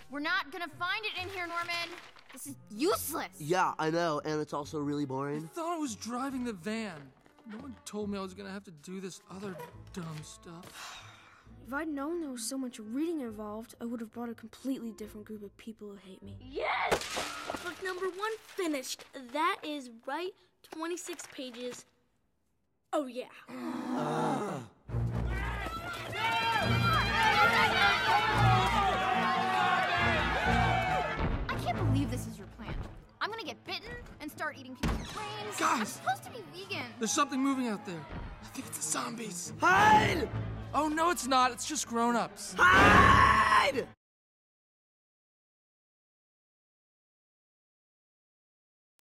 We're not gonna find it in here, Norman. This is useless. Yeah, I know, and it's also really boring. I thought I was driving the van. No one told me I was gonna have to do this other dumb stuff. If I'd known there was so much reading involved, I would have brought a completely different group of people who hate me. Yes! Book number 1 finished. That is right, 26 pages. Oh, yeah. I can't believe this is your plan. I'm gonna get bitten and start eating people's brains. Guys! I'm supposed to be vegan. There's something moving out there. I think it's the zombies. Hide! Oh, no, it's not. It's just grown-ups. Hide!